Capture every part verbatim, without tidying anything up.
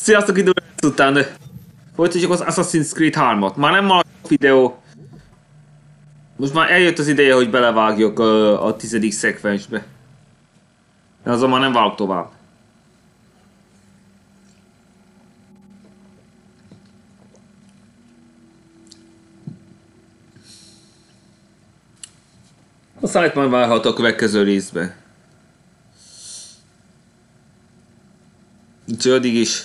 Sziasztok, idő után folytatjuk az Assassin's Creed hármat. Már nem a videó. Most már eljött az ideje, hogy belevágjak a, a tizedik szekvensbe. De azonban nem vágok tovább. Aztán itt majd várható a következő részbe. Úgyhogy addig is.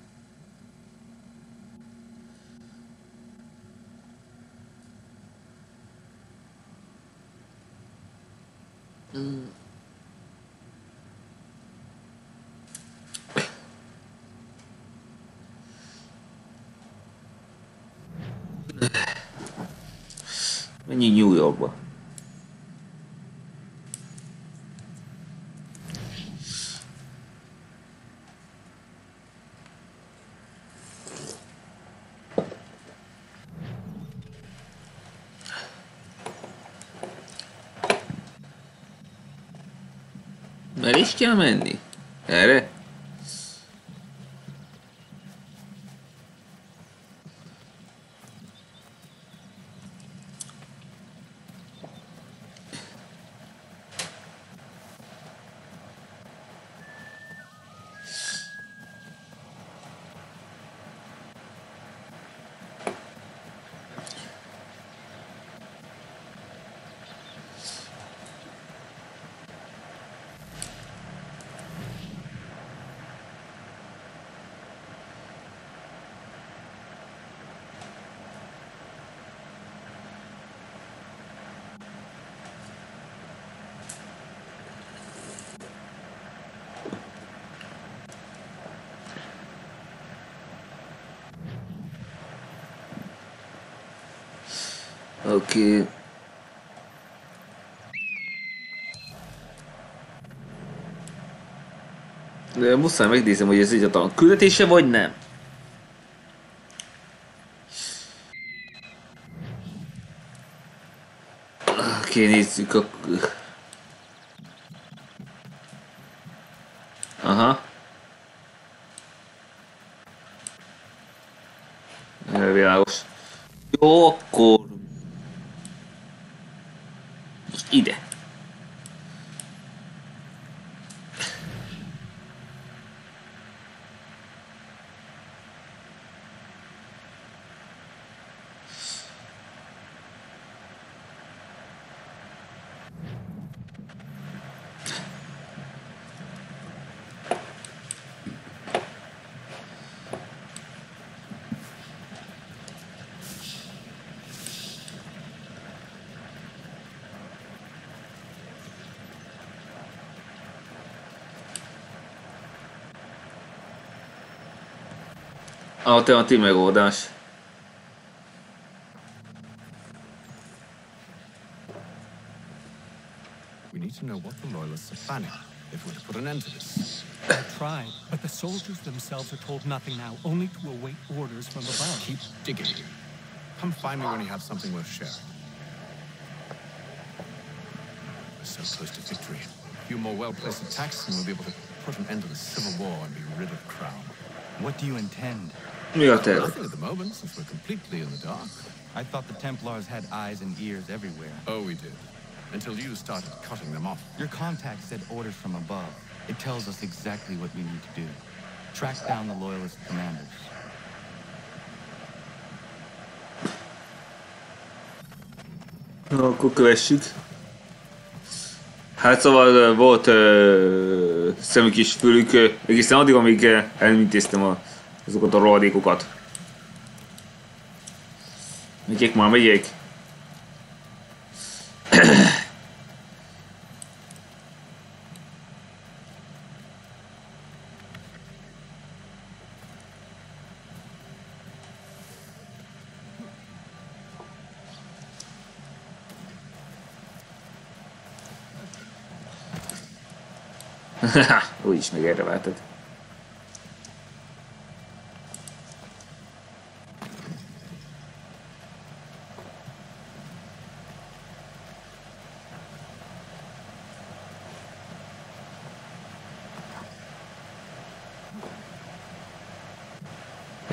Mennyi New Yorkba? Merre is kell menni? Erre? Oké. Okay. De muszáj megnézem, hogy ez egyáltalán küldetése vagy nem. Oké, okay, nézzük a... Aha. Világos. Jó, akkor... ide. Alternatív megoldás. We need to know what the loyalists are planning if we're to put an end to this. I tried, but the soldiers themselves are told nothing now, only to await orders from above. Keep digging. Come find me when you have something worth sharing. We're so close to victory. A few more well-placed attacks and we'll be able to put an end to the civil war and be rid of Crown. What do you intend? Mi a terv? Nothing at the moment, since we're completely in the dark. I thought the Templars had eyes and ears everywhere. Oh, we did. Until you started cutting them off. Your contact said orders from above. It tells us exactly what we need to do. Track down the loyalist commanders. Na, akkor kövessük. Hát szóval volt uh, szemük és fülük uh, egészen addig, amíg uh, elintéztem a, azokat a rohadékokat. Megyek már, megyek. Úgyis meg erre váltad.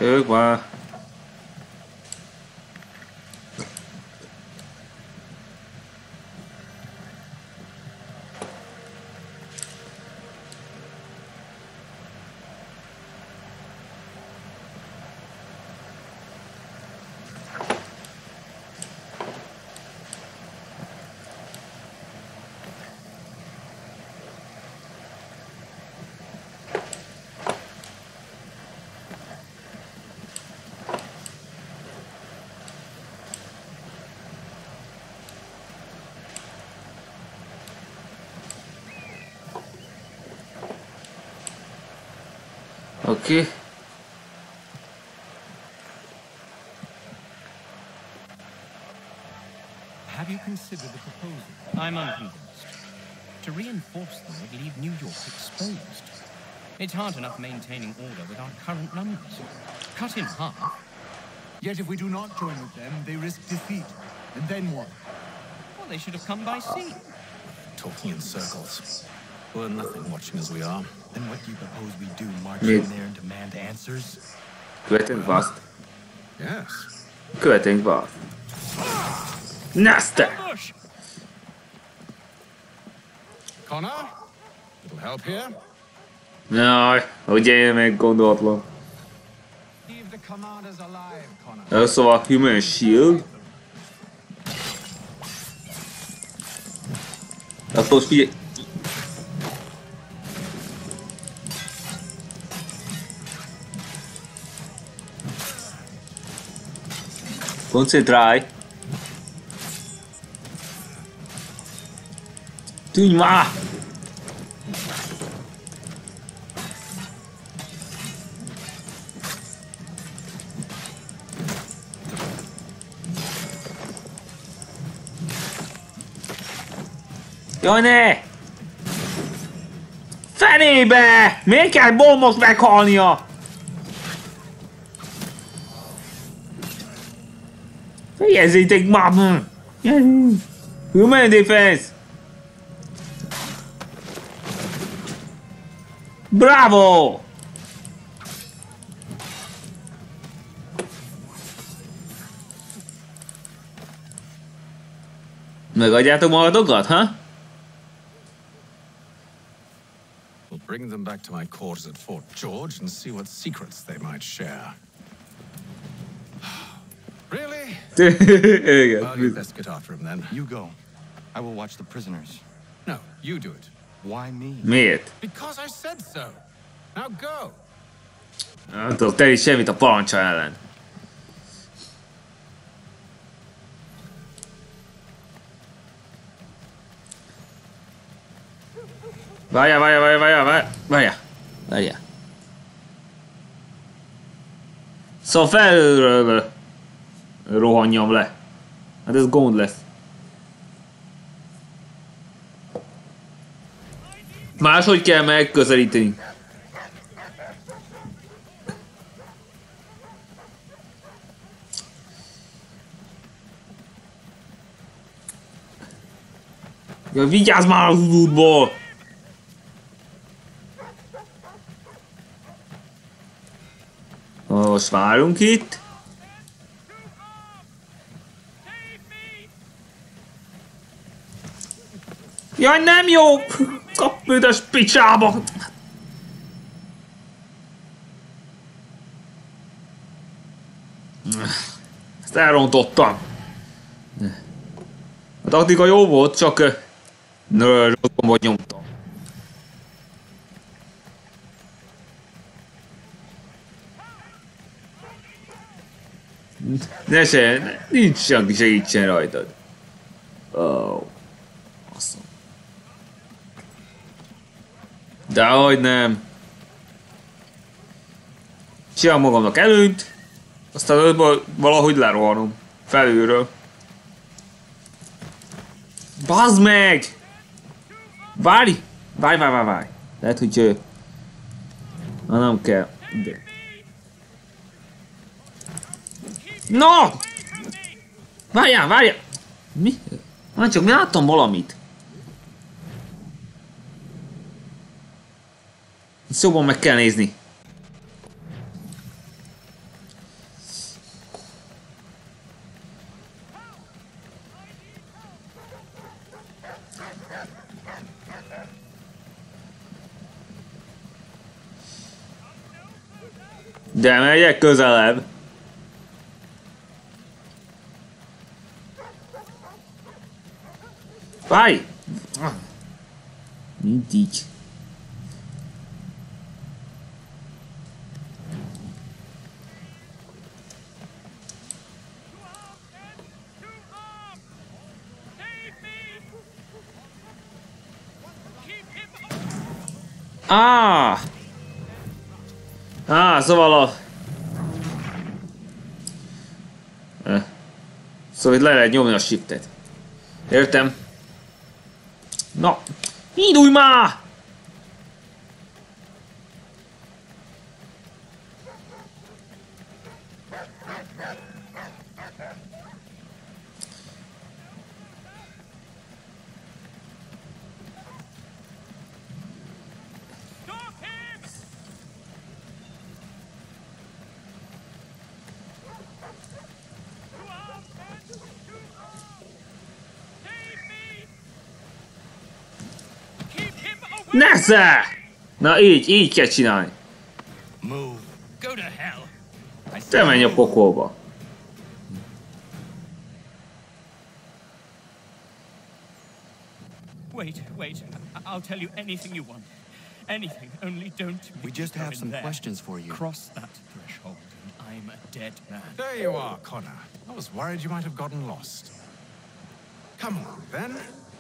Ők már. Okay. Have you considered the proposal? I'm unconvinced. To reinforce them would leave New York exposed. It's hard enough maintaining order with our current numbers. Cut in half. Yet if we do not join with them, they risk defeat. And then what? Well, they should have come by sea. Talking in circles. We're nothing watching as we are. Then what do you propose we do? March Yes. in there and demand answers? Követünk vaszt. Yes. Követünk vaszt. Neszte! Bush! Connor? Little help here? Jaj, ugye én még gondolatlan. Leave the commanders alive, Connor. Ö, Szóval Human Shield. Attól figyelj. Koncentrálj! Tűnj már! Jaj, ne! Fenébe! Miért kell bombot meghalnia? Fejezzétek már! Human Defense! Bravo! Megadjátok magatokat, ha? We'll bring them back to my quarters at Fort George and see what secrets they might share. Really? Igen. Well, you best get after him then. You go. I will watch the prisoners. No, you do it. Why me? Miért? Because I said so. Now go. Nem tudok tenni semmit a parancsa ellen. Várjál, várjál, várjál, várjál, várjál, várjál, várjál. Szóval felülről rohanjam le. Hát ez gond lesz. Máshogy kell megközelíteni. Ja, vigyázz már az útból! Most várunk itt. Jaj, nem jó! Kap büdös picsába! Ezt elrontottam. A taktika jó volt, csak rossz gombot nyomtam. Ne se, nincs senki segítsen rajtad. Oh. Awesome. Dehogy nem. Csinálom magamnak előnyt, aztán ötből valahogy lerohanom. Felülről. Bazd meg! Várj! Várj, várj, várj, várj. Lehet, hogy... Uh, ha nem kell. De. No! Várjál, várjál! Mi? Hát csak mi láttam valamit. Szóval meg kell nézni. De megyek közelebb. Várj! Mint így. Ah! Ah, szóval a... Eh. Szóval itt le lehet nyomni a shiftet. Értem. Na, indulj már! Nesze! Na így, így kell csinálni. Move. Go to hell. Te menj a pokolba. Wait, wait. I- I'll tell you anything you want. Anything. Only don't. We just have some there. questions for you. Cross that threshold, and I'm a dead man. There you are, Connor. I was worried you might have gotten lost. Come on, then.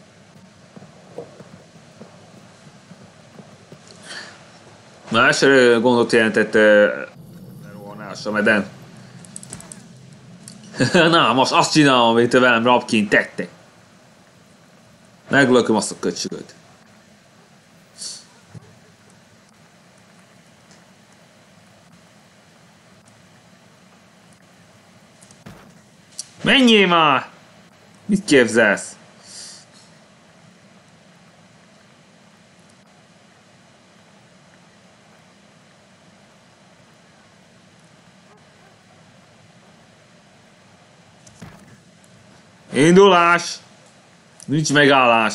Más gondot jelentett rohanás a meden. Na, most azt csinálom, amit te velem rabként tettek. Meglököm azt a köcsögöt. Menjél már! Mit képzelsz? Indulás! Nincs megállás!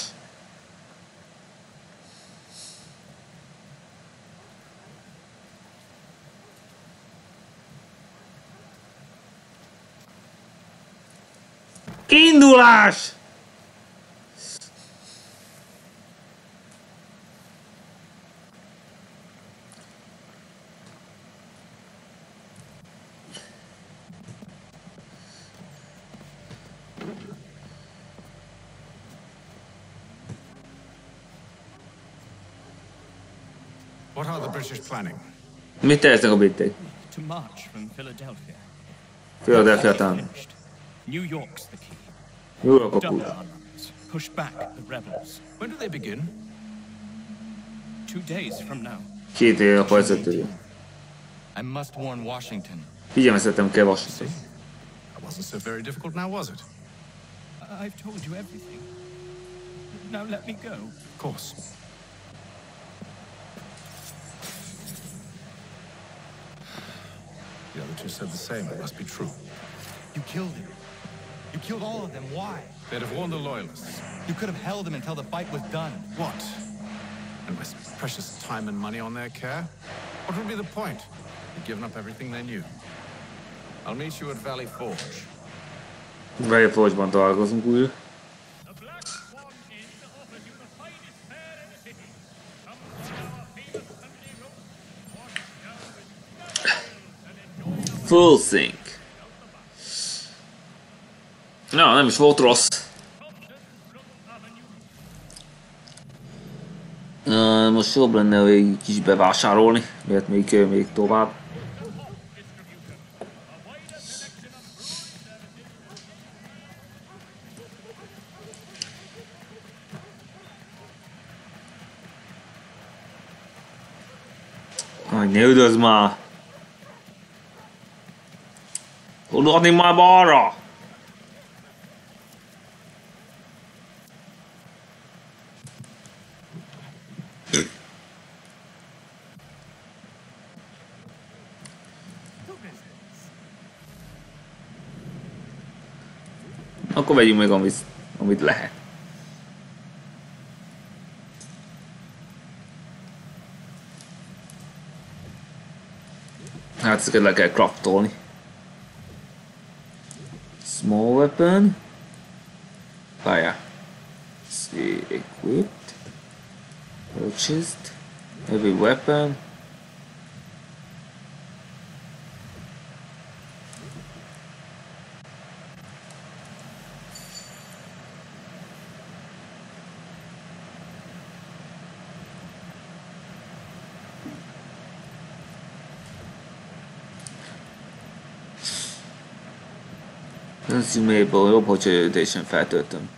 Indulás! What are the British planning? Mit terveznek a britek? To march from Philadelphia. Philadelphia tán. Finished. New York's the key. Jó a Double kaput. our runs. Push back the rebels. When do they begin? Two days from now. Két éve a pajzatője. I must warn Washington. Figyelmeztetem kell Washington. That wasn't so very difficult now, was it? I- I've told you everything. Now let me go. Of course. The other two said the same. It must be true. You killed him. You killed all of them. Why? They'd have warned the Loyalists. You could have held him until the fight was done. What? And waste precious time and money on their care? What would be the point? They'd given up everything they knew. I'll meet you at Valley Forge. Valley Forge-ban találkozunk újra. The Black Swan Inn offers you the finest fare in the city. Come to our famous Sunday roast. Wash down with snails and enjoy Full sync. Na, nem is volt rossz. Uh, most jobb lenne egy kis bevásárolni, miért még, még tovább. Aj, ne üdözd már! Tudod már balra! Akkor vegyünk meg, amit, amit lehet. Hát ezeket le kell craftolni. Small weapon. Várjál. See, equipped. Purchased. Heavy weapon. Consumable, jobb, hogyha teljesen feltöltöm.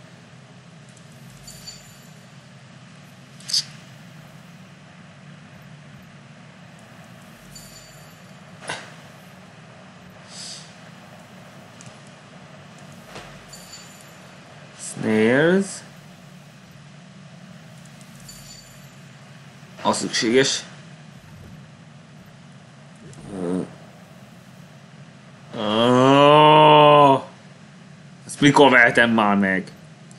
Snares. Az szükséges. Ezt mikor vehetem már meg?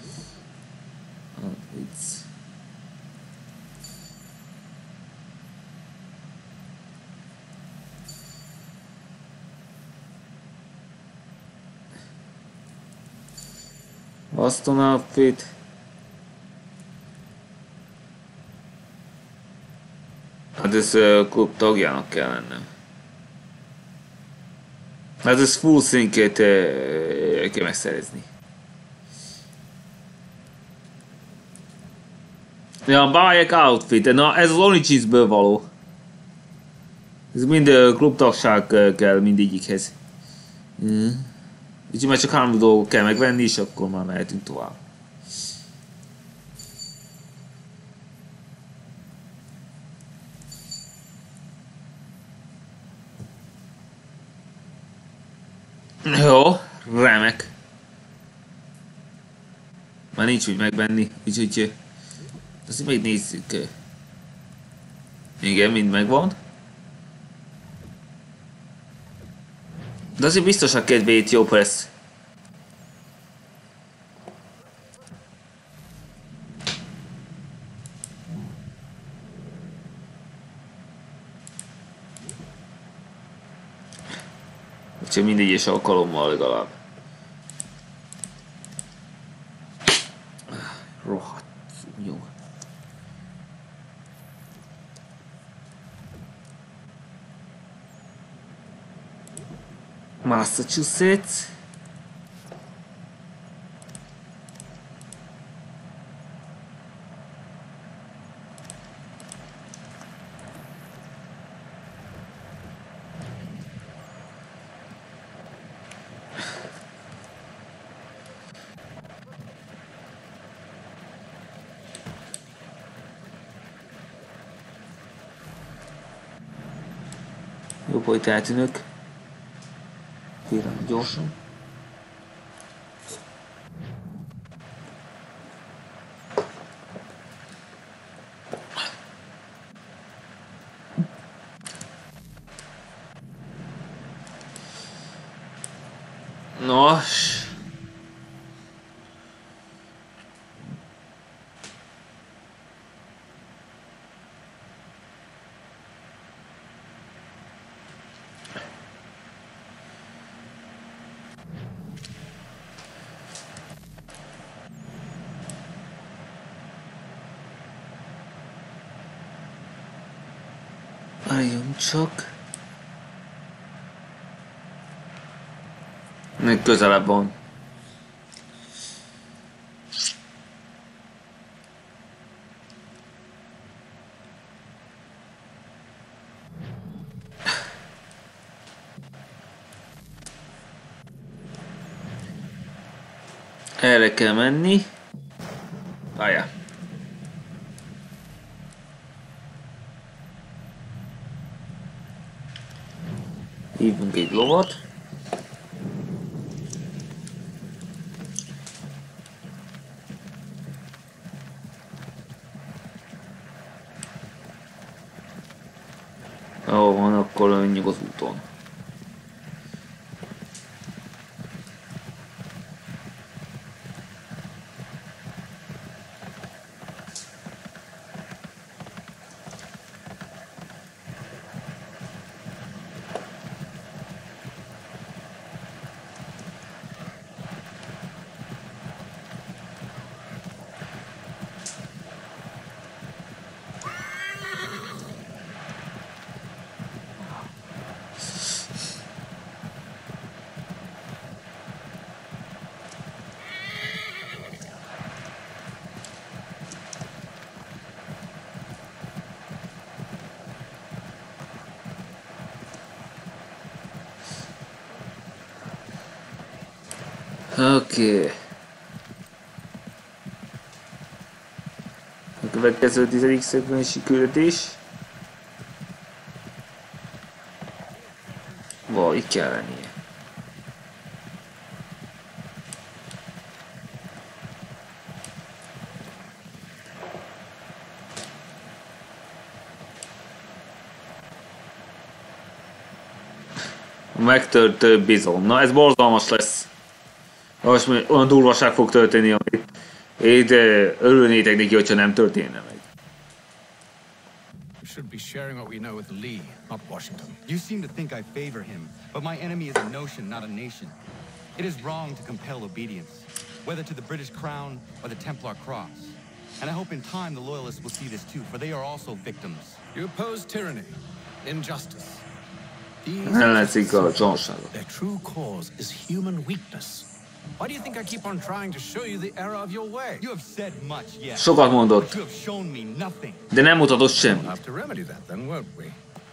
Baston outfit. Hát ez uh, klub tagjának kell lennem. Hát ez full sync-et uh, kell megszerezni. Ja, bájek outfit. Na, ez az Origins-ből való. Ez mind uh, klub tagság uh, kell mindegyikhez. Mm. Úgyhogy már csak három dolgot kell megvenni, és akkor már mehetünk tovább. Jó, remek. Már nincs úgy megvenni, úgyhogy azt még nézzük. Igen, mind megvan. De azért biztos a kedvéért jobb lesz. Úgyhogy mindegyes alkalommal legalább. Rohadt jó. Massachusetts. Jobb, hogy eltűnök. Kérem, gyorsan. Nos. Várjunk csak. Még közelebb van. Erre kell menni. Várjál. Hívunk egy lovat. Ahol van, akkor menjünk az úton. Oké. Okay. A következő tizedik szekvensi küldetés. Vaj, itt kell lennie. Megtört bizony. Na ez borzalmas lesz. Most olyan durvaság fog történni, amit én örülnétek neki, hogyha nem történne meg. We should be sharing what we know with Lee, not Washington. You seem to think I favor him, but my enemy is a notion, not a nation. It is wrong to compel obedience, whether to the British Crown or the Templar Cross. And I hope in time the Loyalists will see this too, for they are also victims. You oppose tyranny, injustice. Their true cause is human weakness. Why do you think I keep on trying to show you the error of your way? You have said much, yes. Sokat mondott. But you have shown me nothing. De nem mutatott semmit. We'll have to remedy that then, won't we?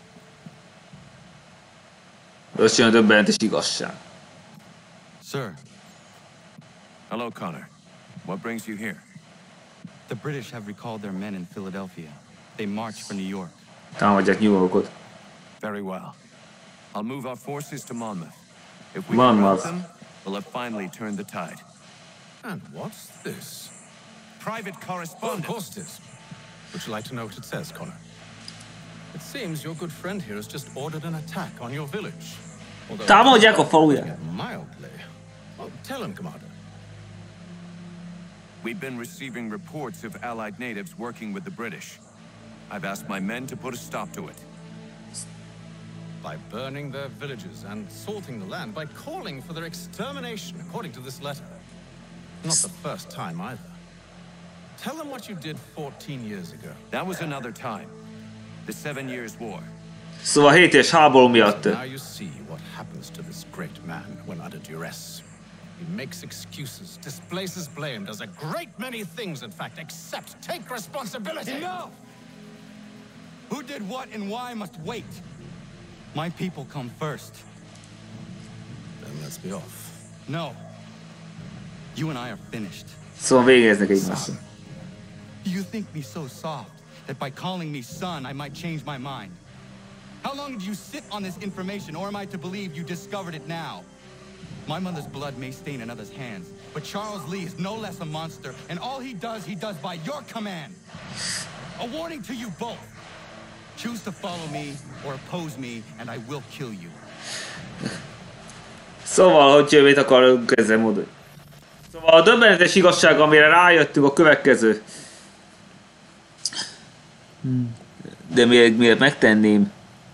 Összejön döbbenetes igazság. Sir. Hello, Connor. What brings you here? The British have recalled their men in Philadelphia. They march for New York. Támadják New Yorkot. Very well. I'll move our forces to Monmouth. If we Monmouth. can rout them, we'll have finally turned the tide. And what's this? Private correspondence. Oh, of course it is. Would you like to know what it says, Connor? It seems your good friend here has just ordered an attack on your village. Támadják a faluját. Mildly. Well, tell him, Commander. We've been receiving reports of Allied natives working with the British. I've asked my men to put a stop to it. By burning their villages and salting the land, by calling for their extermination, according to this letter. Not the first time either. Tell them what you did fourteen years ago. That was another time. The Seven Years' War. Szóval hét éves háború miatt. Now you see what happens to this great man when under duress. He makes excuses, displaces blame, does a great many things, in fact, except take responsibility. Enough! Who did what and why must wait. My people come first. Then let's be off. No. You and I are finished. Szóval végeznek egymással. You think me so soft that by calling me son I might change my mind? How long did you sit on this information, or am I to believe you discovered it now? My mother's blood may stain another's hands, but Charles Lee is no less a monster, and all he does, he does by your command. A warning to you both. Choose to follow me or oppose me, and I will kill you. Szóval, hogy jövét akarunk ezzel módon. Szóval a döbbenetes igazság, amire rájöttünk, a következő. De még miért megtenném?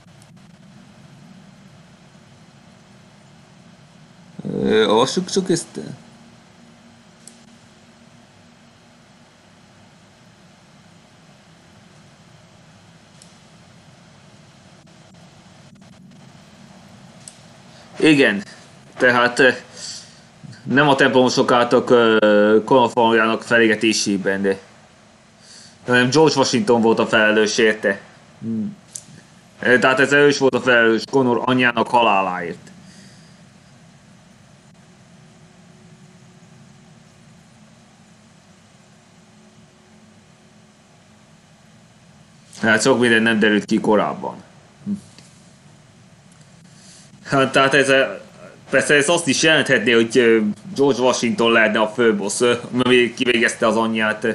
Olvassuk csak ezt. Igen, tehát nem a templomosok álltak konofaljának felégetésében, de hanem George Washington volt a felelős érte. Tehát ez ő is volt a felelős Connor anyjának haláláért. Hát sok minden nem derült ki korábban. Hát, tehát ez a, persze ez azt is jelenthetné, hogy George Washington lehetne a főbossz, ami kivégezte az anyját.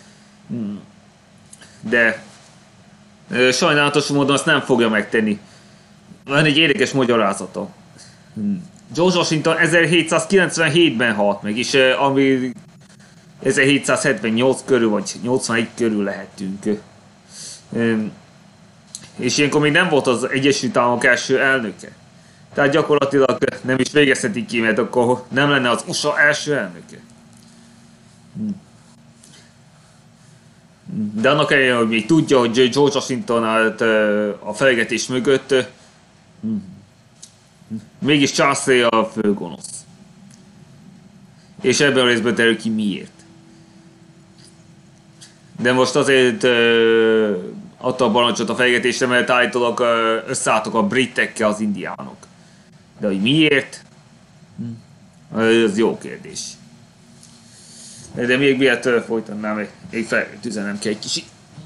De sajnálatos módon azt nem fogja megtenni. Van egy érdekes magyarázata. George Washington ezerhétszázkilencvenhétben halt meg, és ami ezerhétszázhetvennyolc körül vagy nyolcvanegy körül lehetünk. És ilyenkor még nem volt az Egyesült Államok első elnöke. Tehát gyakorlatilag nem is végezhetik ki, mert akkor nem lenne az u es á első elnöke. De annak ellenére, hogy még tudja, hogy George Washington állt a felégetés mögött, mégis Charles Lee a főgonosz. És ebben a részben derül ki miért. De most azért adta a parancsot a felégetésre, mert állítólag összeálltak a britekkel az indiánok. De hogy miért? Ez jó kérdés. De még miért folytatnám, még feltüzenem kell egy kicsit.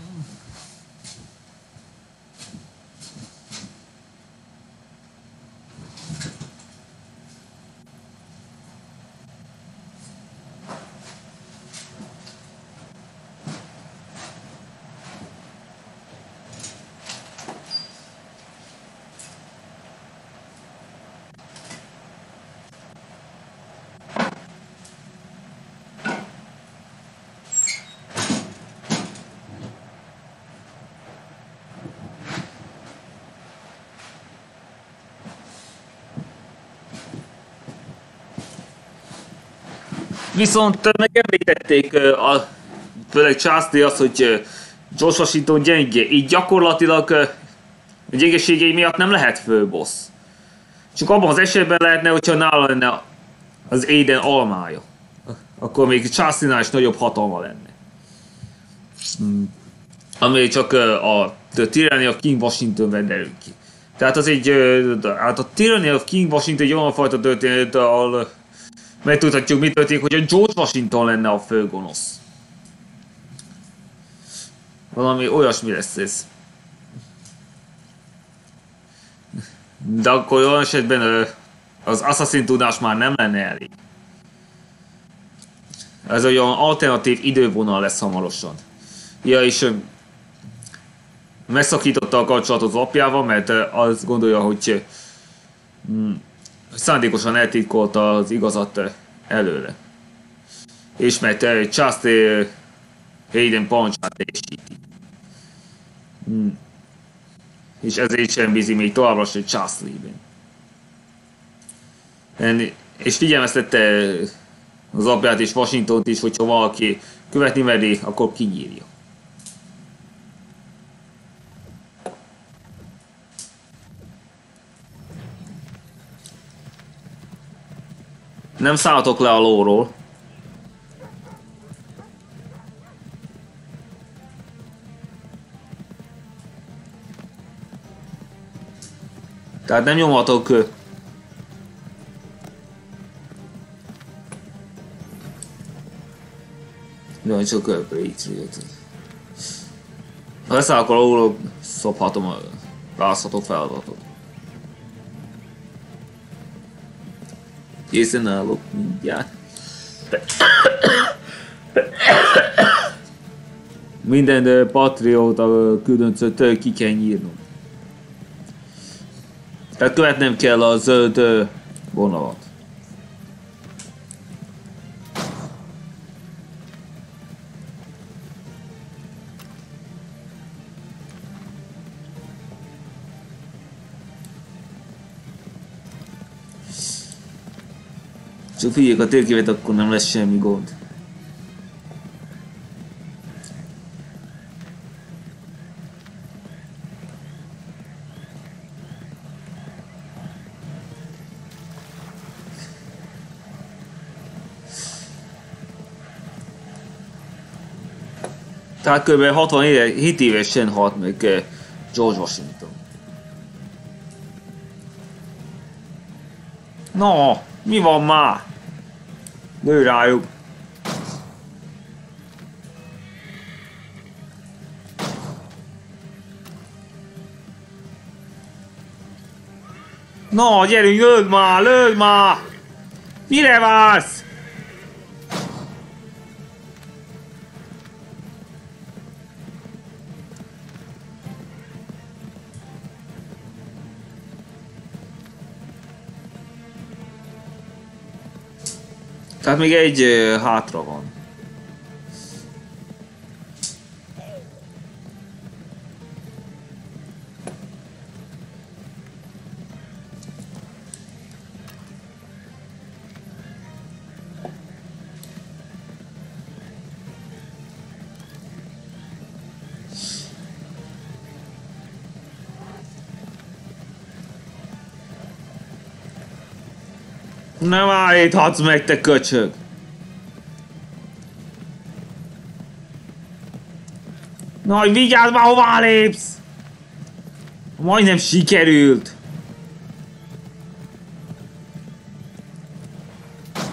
Viszont megemlítették a, főleg Charles azt, hogy George Washington gyenge, így gyakorlatilag a gyengeségei miatt nem lehet főbossz. Csak abban az esetben lehetne, hogyha nála lenne az Aiden almája. Akkor még Charles-nál is nagyobb hatalma lenne. Hmm. Ami csak a, a Tyranny of King Washington venderül ki. Tehát az egy, hát a Tyranny of King Washington egy olyan fajta történet, ahol megtudhatjuk, mi történik, hogy a George Washington lenne a főgonosz. Valami olyasmi lesz ez. De akkor olyan esetben az Assassin tudás már nem lenne elég. Ez olyan alternatív idővonal lesz hamarosan. Ja, és megszakította a kapcsolatot az apjával, mert azt gondolja, hogy szándékosan eltitkolta az igazat előle. És mert Charles Hayden parancsát teljesíti. Hmm. És ezért sem bízi még továbbra sem Charles Lee-ben. És figyelmeztette az apját és Washingtont is, hogyha valaki követni meri, akkor kinyírja. Nem szálltok le a lóról. Tehát nem nyomhatok. Nagyon csak öbrítjét. Ha leszállok a lóról, szophatom a választható feladatot. Készen állok mindjárt. Minden patrióta küldöncöt ki kell nyírnom. Tehát követnem kell a zöld vonalat. Csak figyeljük a térképet, akkor nem lesz semmi gond. Tehát kb. hatvanhét évesen halt meg George Washington. No, mi van már? Lő rájuk. No, gyerünk, lőd már, lőd már! Mire vársz? Tehát még egy uh, hátra van. Nem állíthatsz meg, te köcsög! Na, vigyázz már, hová lépsz! Majdnem sikerült!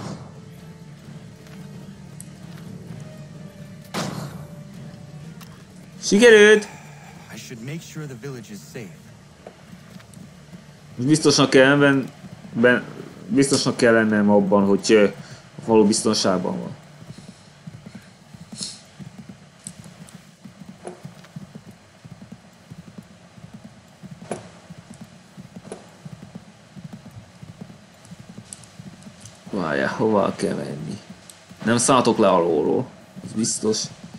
Sikerült! I should make sure the village is safe. Biztosnak kell, ben, ben, biztosnak kell lennem abban, hogy a falu biztonságban van. Várjál, hova kell menni? Nem szálltok le alólról, ez biztos.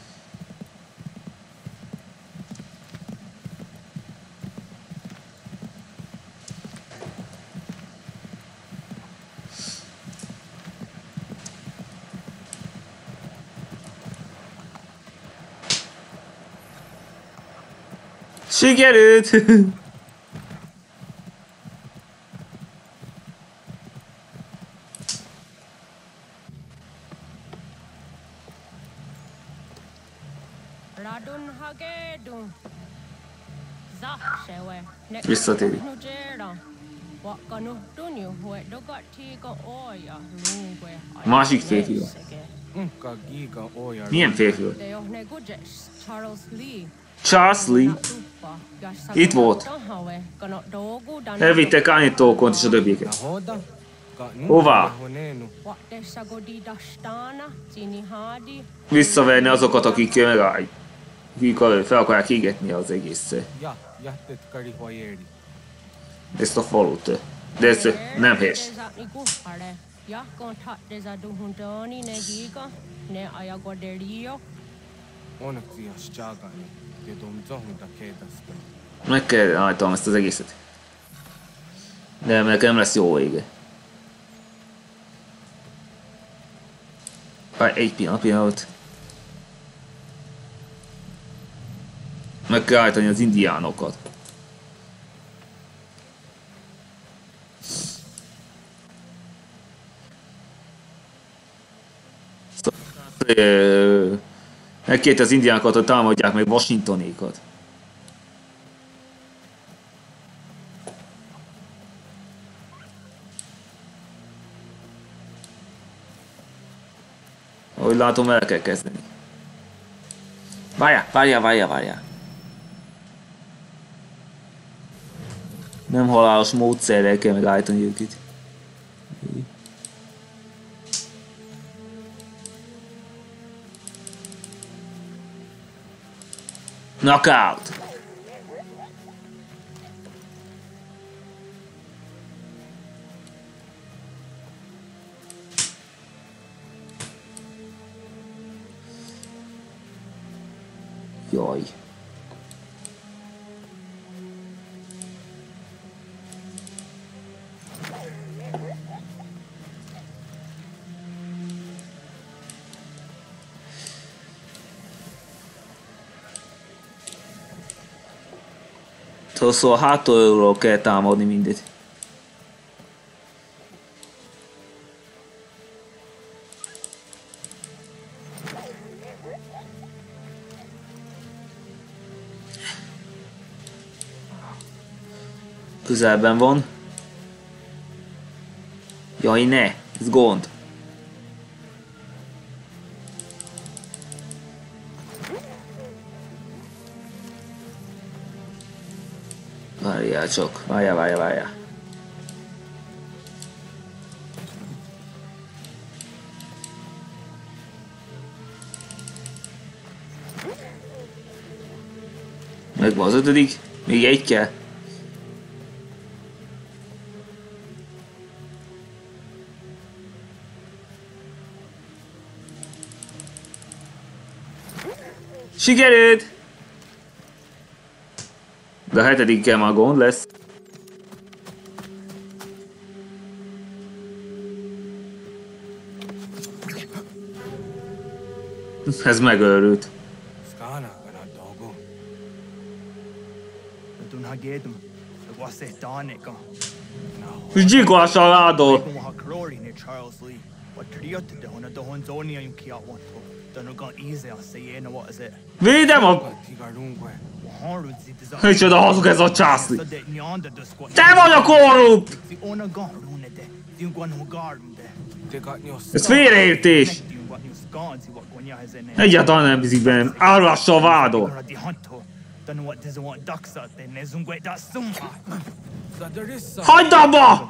Sikerült! Visszatéri. Másik férfi. Milyen férfi? Charles Lee. Itt volt. Elvittek Ánytókont és a többieket. Hová? Visszaverni azokat, akik megállj. Akik fel akarják égetni az egészet. Ezt a falut. De ez nem helyes. Meg kell állítanom ezt az egészet. De nekem lesz jó vége. Várj, egy pillanat, pillanat. Meg kell állítani az indiánokat. Megkérte az indiánokat, hogy támadják meg Washingtonékat. Ahogy látom, el kell kezdeni. Várjál, várjál, várjál, várjál. Nem halálos módszerrel kell megállítani őket. Knockout! Jaj. Szóval hátulról kell támadni mindet. Közelben van. Jaj, ne! Ez gond. Várjál csak, várjál, várjál, várjál. Megvan az ötödik, még egy kell. Sikerült! De a hetedikkel már gond lesz. Ez megőrült. Gyilkolás a ládol! Védem a... Micsoda hazug ez a császli! Te vagy a korrupt! Ez félreértés! Egyáltalán nem bízik bennem. Árulással vádol. Hagyd abba!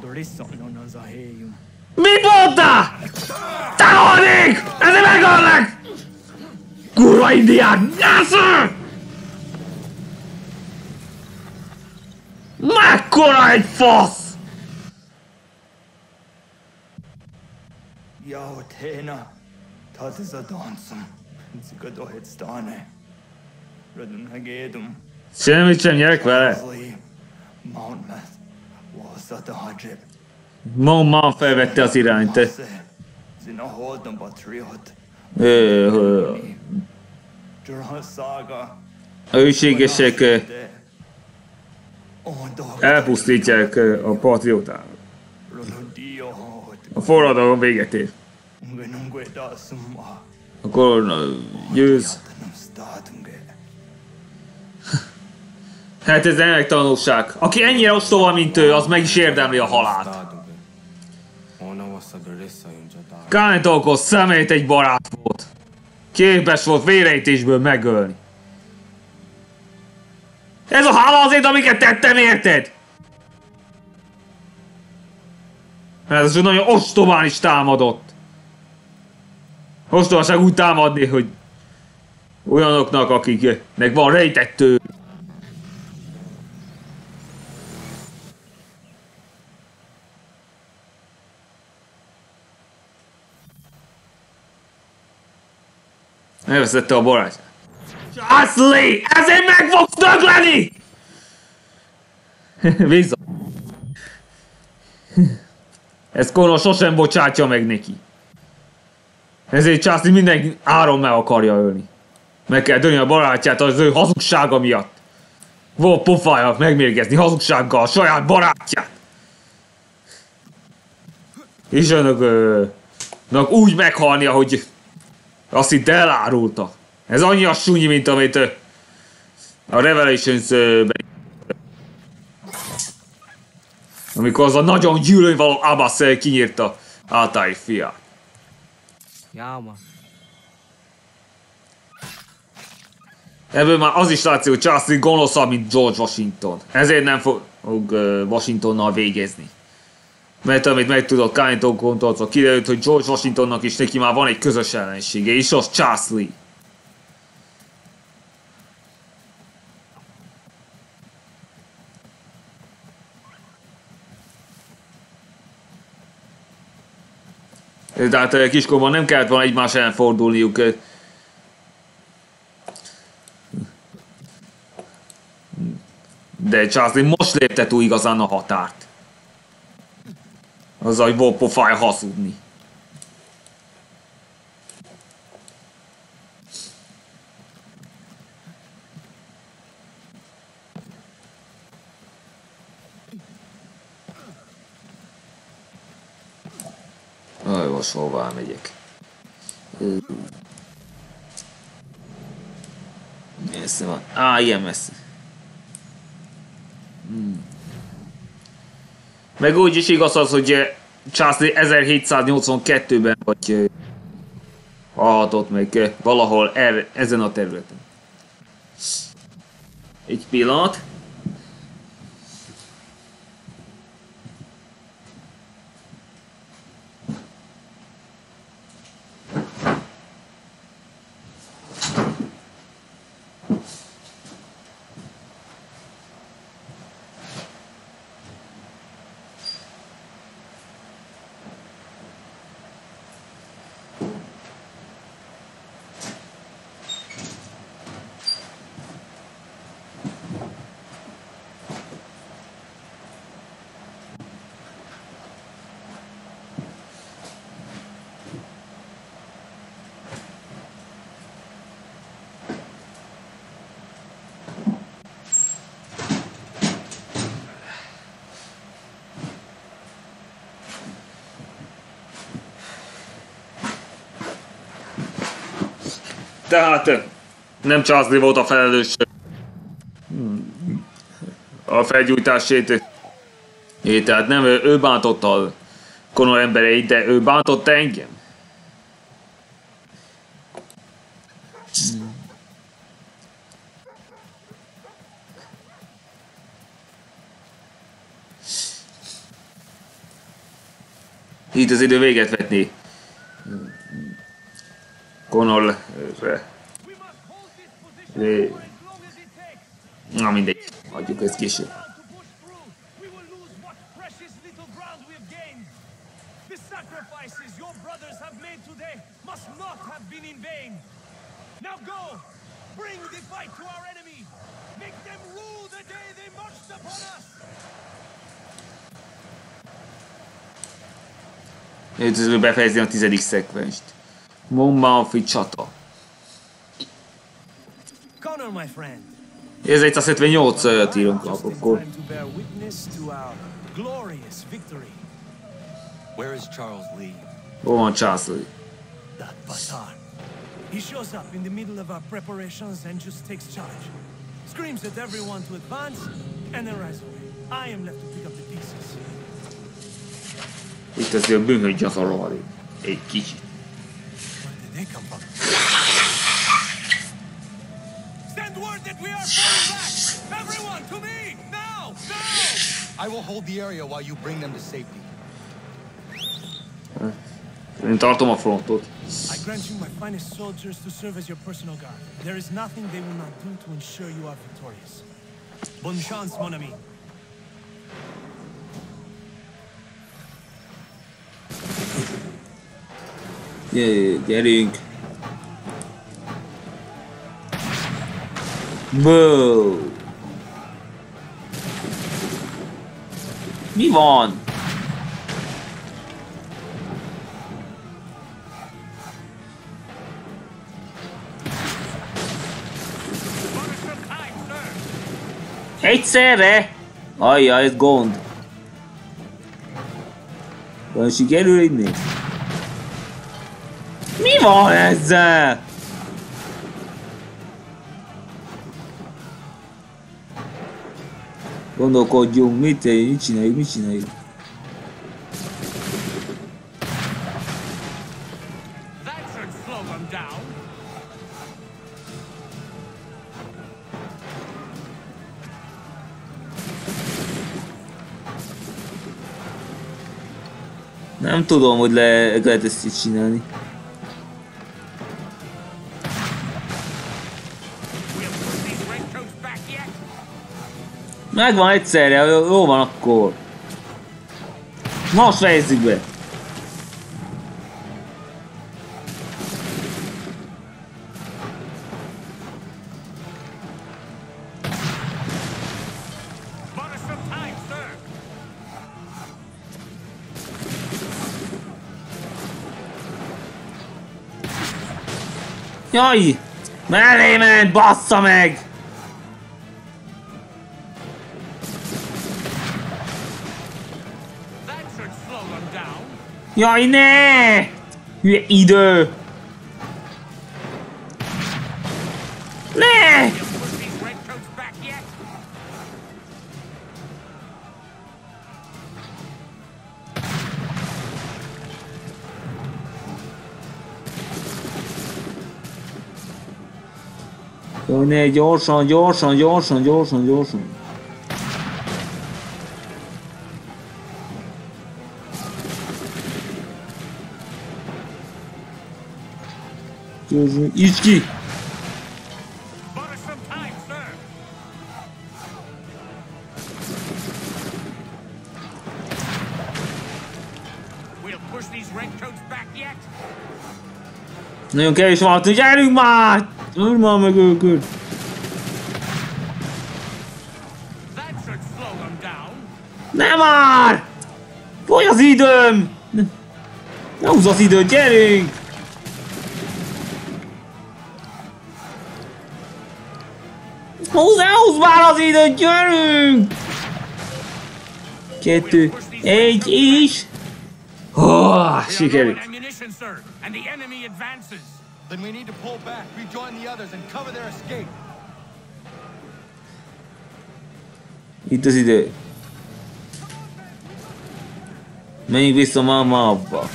Mit mondtál? Távolnék! Ezért megöllek! Kurva indián! Nyászol! Mekkora egy fasz! Jó, téna. Tehát ez a dancom. Zika dohet stane. Rödön hegédum. Semmit sem nyerek vele. Mountmouth. Wassat a hadrib. Momman felvette az irányt. Zina holdom patriot. Őségesek elpusztítják a patriotát. A forradalom véget ér. A korona győz. Hát ez ennek tanulság. Aki ennyire ostoba, mint ő, az meg is érdemli a halált. Kánitolkos szemét egy barát volt. Képes volt vérejtésből megölni. Ez a hála azért, amiket tettem, érted? Ez nagyon ostobán is támadott. Ostobaság úgy támadni, hogy olyanoknak, akiknek van rejtett tő. Elveszette a barátját. Ashley! Ezért meg fogsz dögleni! Vissza. Ez Connor sosem bocsátja meg neki. Ezért Charlie mindenki áron meg akarja ölni. Meg kell dönni a barátját az ő hazugsága miatt. Volt pofája megmérgezni hazugsággal a saját barátját. És önök ö, úgy meghalnia, hogy azt itt elárulta. Ez annyi a súnyi, mint amit ö, a Revelations-ben. Amikor az a nagyon gyűlölővaló Abbas kinyírta Altair fiát. Ebből már az is látszik, hogy Charles gonoszabb, mint George Washington. Ezért nem fog uh, Washingtonnal végezni. Mert amit megtudott Kánitolkontól, kiderült, hogy George Washingtonnak is neki már van egy közös ellensége, és az Charles Lee. Tehát kiskorban nem kellett volna egymás ellen fordulniuk. De Charles most lépte túl igazán a határt. Azzal, hogy volt pofája hazudni. Aj, most hová megyek? Messze van. Á, ilyen messze. Hmm. Meg úgy is igaz az, hogy Charles ezerhétszáznyolcvankettőben vagy hallhatott meg valahol er, ezen a területen. Egy pillanat. Tehát nem Charles volt a felelős a felgyújtásét. É, tehát nem ő bántotta a Connor embereit, de ő bántotta engem. Itt az idő véget vetni. Connor. Na mindegy. Hagyjuk ezt később. Üdvözlő, befejezni a tizedik szekvenst. Monmouthi csata. Connor, my friend. ezerhétszázhetvennyolcat írunk akkor. Where is Charles Lee? Hol van Charles Lee? That bastard. He shows up in the middle of our preparations and just takes charge. Screams at everyone to advance and then rides away. I am left to pick up the pieces. Itt azért bűnhődj az a rohadék. Egy kicsit. Where did they come from? Send word that we are falling back! Everyone, to me! Now! Now! I will hold the area while you bring them to safety. Én tartom a frontot. I grant you my finest soldiers to serve as your personal guard. There is nothing they will not do to ensure you are victorious. Bonne chance, mon ami. Jé, gyerünk! Bó! Mi van? Egyszerre? Ajjaj, ez gond. Van sikerül inni? Mi van ezzel? Gondolkodjunk, mit, mit csináljuk, mit csináljuk? Nem tudom, hogy le lehet ezt így csinálni. Megvan egyszerre, jó van akkor. Most fejezzük be. Jaj! Mellé ment, bassza meg! Jaj, ne! Hülye idő! Ne! Jaj, ne, gyorsan, gyorsan, gyorsan, gyorsan, gyorsan. Így ki! Nagyon kevés van, hogy gyerünk már! Urmál meg őket! Ne már! Fogy az időm! Ne, ne húzz az időt, gyerünk! Húzz, ne húzz már az időt, gyerünk! Kettő, egy is! Oh, sikerült! Then we need to pull back, rejoin the others, and cover their escape. Itt az idő. Menjünk vissza máma abba.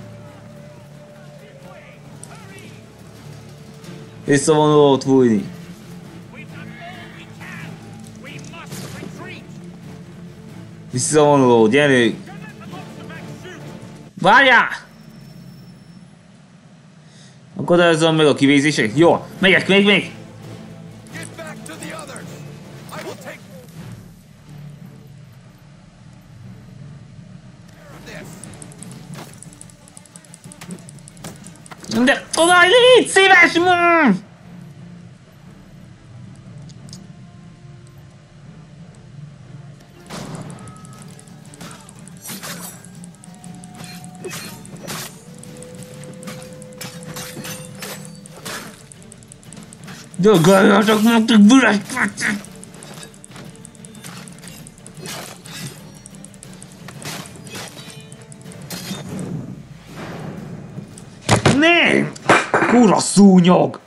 Visszavonulót fújni. Visszavonuló, gyerünk! Várjál! Akadályozom meg a kivégzéseket. Jó, megyek, még, még! De oda, légy szíves! Mm. Dögöljöttek nektek büres pacek! Nem! Kura szúnyog!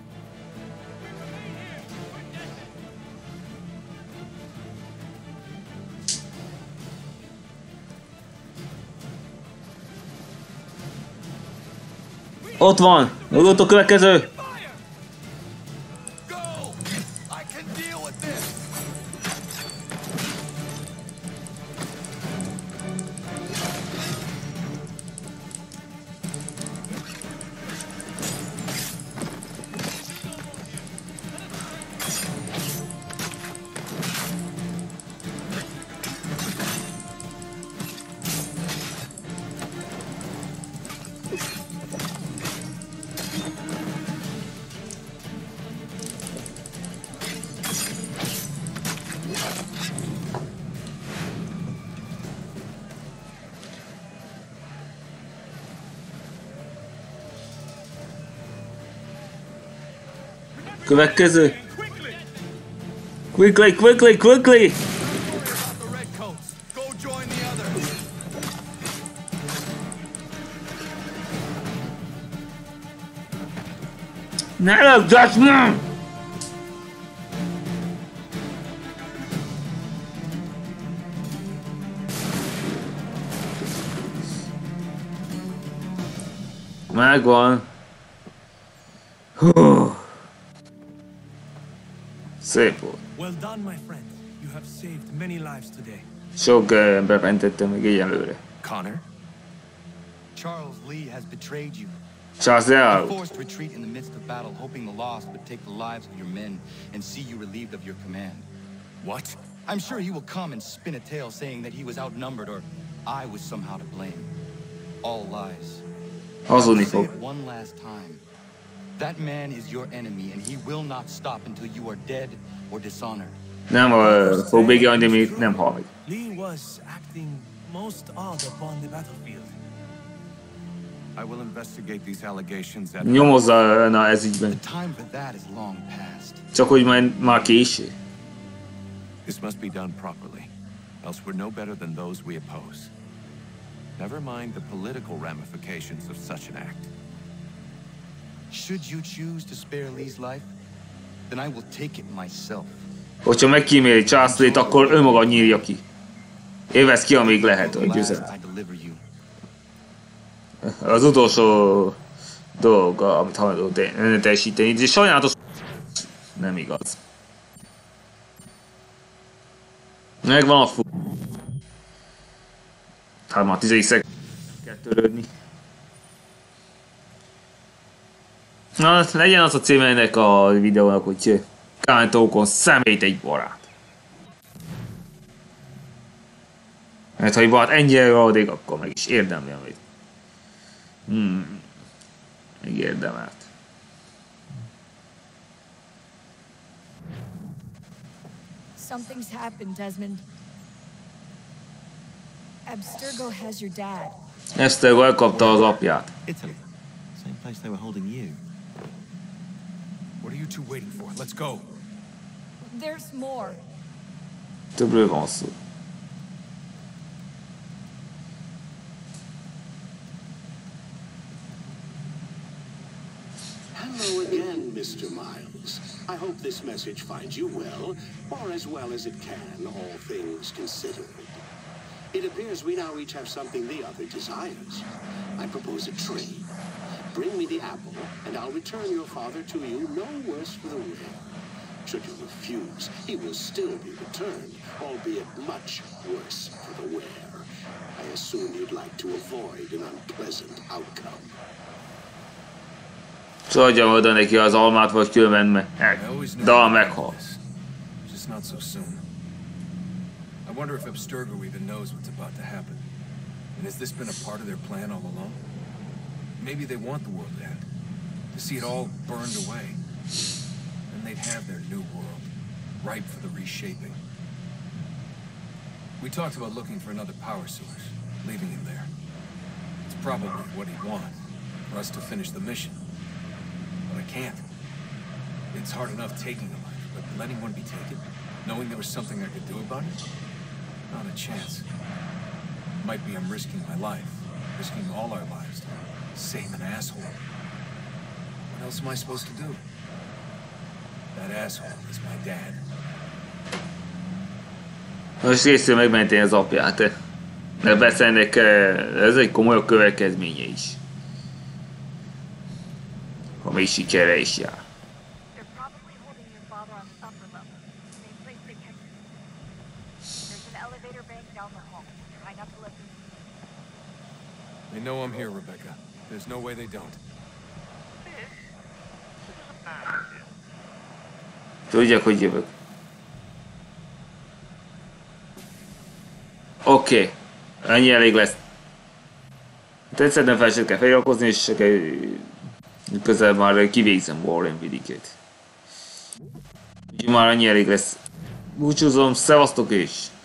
Ott van! Az a következő! Következő. Quickly, quickly, quickly! Ne lögdös meg! Megvan. Hú. Szép volt. Well done, my friend. You have saved many lives today. Sok ember mentettem meg egyelőre. Connor? Charles Lee has betrayed you. Charles He Lee. forced retreat in the midst of battle, hoping the loss would take the lives of your men and see you relieved of your command. What? I'm sure he will come and spin a tale saying that he was outnumbered or I was somehow to blame. All lies. Hazudni Say fog. it one last time. That man is your enemy and he will not stop until you are dead or dishonored. Nem uh, fog végighagyni, még nem hal meg. Lee was acting most odd upon the battlefield. I will investigate these allegations at Nyomozza na ez ügyben. The time for that is long past. Csak hogy már, már késő. This must be done properly, else we're no better than those we oppose. Never mind the political ramifications of such an act. Should you choose to spare Lee's life, then I will take it myself. Hogyha megkíméli Charles Lee-t, akkor ő maga nyírja ki. Évesz ki, amíg lehet, hogy győzel. I deliver you. Az utolsó dolog, amit hajlandó teljesíteni, de sajnálatos nem igaz. Megvan a fú... Hát már tizedik szek... kell törődni. Na, legyen az a címe ennek a videónak, hogy Kámentókon szemét egy barát. Mert ha egy barát ennyire ragadék, akkor meg is érdemli, amit. Hmm. Megérdemelt. Something's happened, Desmond. Abstergo has your dad. Abstergo elkapta az apját. Italy. Same place they were holding you. What are you two waiting for? Let's go. There's more. Többről van szó. Hello again, Mister Miles. I hope this message finds you well, or as well as it can, all things considered. It appears we now each have something the other desires. I propose a trade. Bring me the apple, and I'll return your father to you no worse for the wear. Should you refuse, he will still be returned, albeit much worse for the wearer. I assume you'd like to avoid an unpleasant outcome. Adjam oda neki az almát, vagy különben meg. Dal meghal. Just not so soon. I wonder if Abstergo even knows what's about to happen. And has this been a part of their plan all along? Maybe they want the world to end. To see it all burned away. Then they'd have their new world, ripe for the reshaping. We talked about looking for another power source, leaving him there. It's probably what he'd want, for us to finish the mission. But I can't. It's hard enough taking a life, but letting one be taken, knowing there was something I could do about it? Not a chance. Might be I'm risking my life, risking all our lives to save an asshole. What else am I supposed to do? That asshole is my dad. Most készül megmenteni az apját. De beszélnek, ez egy komoly következménye is. Ha még sikere is jár. They know I'm here, Rebecca. There's no way they don't. Tudják, hogy jövök. Oké. Okay. Ennyi elég lesz. Tetszett, nem fel sem kell feliratkozni, és közel már kivégzem Warren vidékét. Úgyhogy már annyi elég lesz. Búcsúzom, szevasztok és...